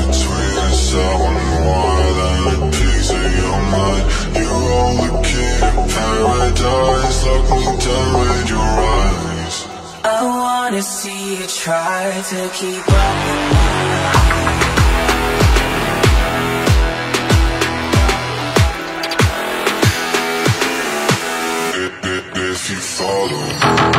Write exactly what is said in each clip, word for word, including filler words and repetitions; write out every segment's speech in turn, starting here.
between us, I want more than a piece of your mind. You're all the key to paradise. Lock me down with your eyes. I wanna see you try to keep up with me. If you follow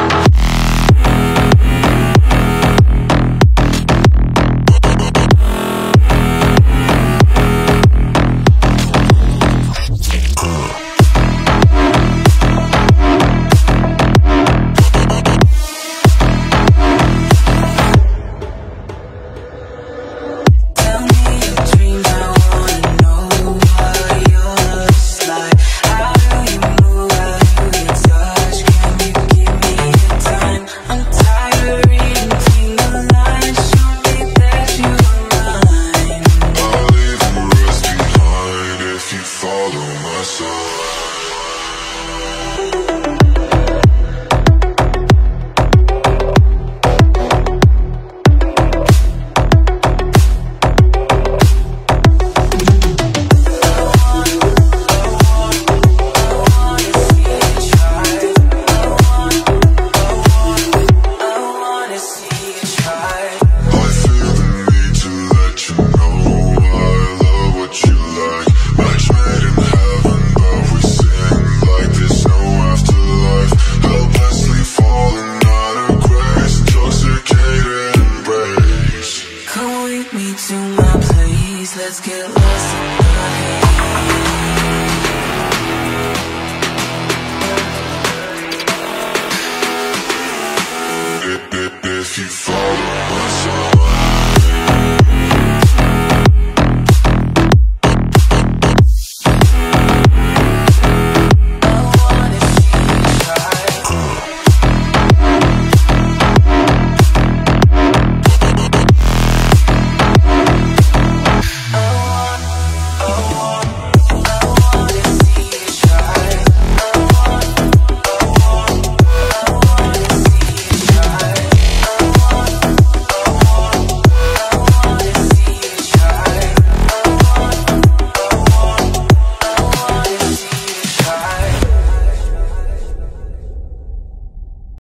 let's get lost in the haze. If you fall